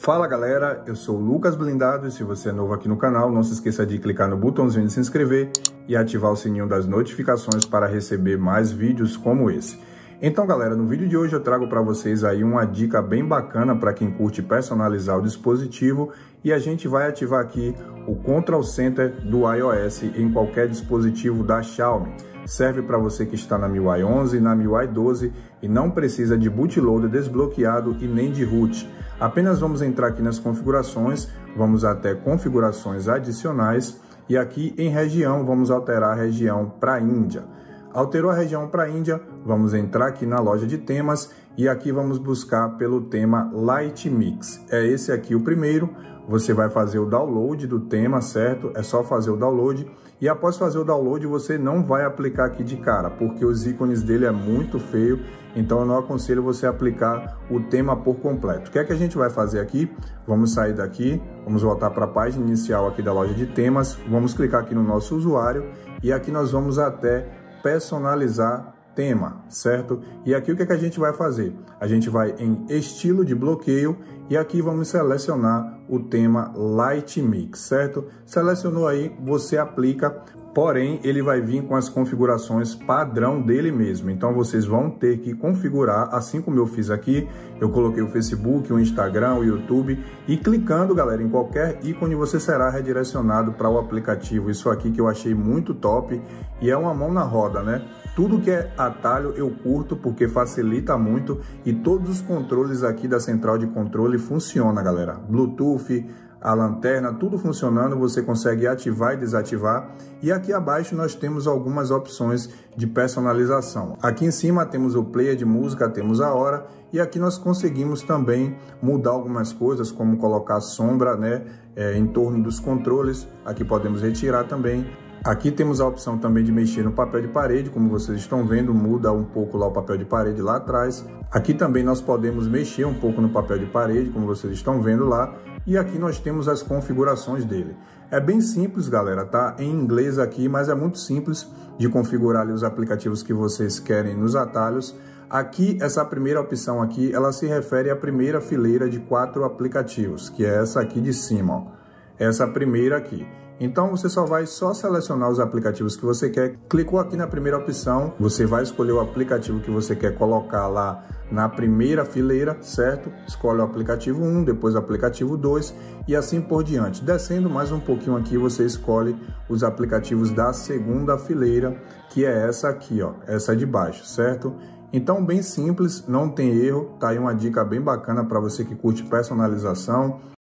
Fala galera, eu sou o Lucas Blindado e se você é novo aqui no canal, não se esqueça de clicar no botãozinho de se inscrever e ativar o sininho das notificações para receber mais vídeos como esse. Então galera, no vídeo de hoje eu trago para vocês aí uma dica bem bacana para quem curte personalizar o dispositivo e a gente vai ativar aqui o Control Center do iOS em qualquer dispositivo da Xiaomi. Serve para você que está na MIUI 11 e na MIUI 12 e não precisa de bootloader desbloqueado e nem de root. Apenas vamos entrar aqui nas configurações, vamos até configurações adicionais e aqui em região vamos alterar a região para Índia. Alterou a região para Índia, vamos entrar aqui na loja de temas e aqui vamos buscar pelo tema Light Mix. É esse aqui o primeiro. Você vai fazer o download do tema, certo? É só fazer o download e após fazer o download você não vai aplicar aqui de cara, porque os ícones dele é muito feio, então eu não aconselho você aplicar o tema por completo. O que é que a gente vai fazer aqui? Vamos sair daqui, vamos voltar para a página inicial aqui da loja de temas, vamos clicar aqui no nosso usuário e aqui nós vamos até personalizar tema, certo? E aqui o que é que a gente vai fazer? A gente vai em estilo de bloqueio e aqui vamos selecionar o tema Light Mix, certo? Selecionou aí, você aplica, porém ele vai vir com as configurações padrão dele mesmo. Então vocês vão ter que configurar, assim como eu fiz aqui, eu coloquei o Facebook, o Instagram, o YouTube e clicando, galera, em qualquer ícone você será redirecionado para o aplicativo. Isso aqui que eu achei muito top e é uma mão na roda, né? Tudo que é atalho eu curto porque facilita muito e todos os controles aqui da central de controle funcionam, galera. Bluetooth, a lanterna, tudo funcionando, você consegue ativar e desativar. E aqui abaixo nós temos algumas opções de personalização. Aqui em cima temos o player de música, temos a hora e aqui nós conseguimos também mudar algumas coisas, como colocar sombra, né, em torno dos controles. Aqui podemos retirar também. Aqui temos a opção também de mexer no papel de parede, como vocês estão vendo, muda um pouco lá o papel de parede lá atrás. Aqui também nós podemos mexer um pouco no papel de parede, como vocês estão vendo lá. E aqui nós temos as configurações dele. É bem simples, galera, tá? Em inglês aqui, mas é muito simples de configurar ali os aplicativos que vocês querem nos atalhos. Aqui, essa primeira opção aqui, ela se refere à primeira fileira de 4 aplicativos, que é essa aqui de cima, ó. Essa primeira aqui. Então você só vai selecionar os aplicativos que você quer. Clicou aqui na primeira opção, você vai escolher o aplicativo que você quer colocar lá na primeira fileira, certo? Escolhe o aplicativo 1, depois o aplicativo 2 e assim por diante. Descendo mais um pouquinho aqui, você escolhe os aplicativos da segunda fileira, que é essa aqui, ó, essa de baixo, certo? Então, bem simples, não tem erro, tá aí uma dica bem bacana para você que curte personalização.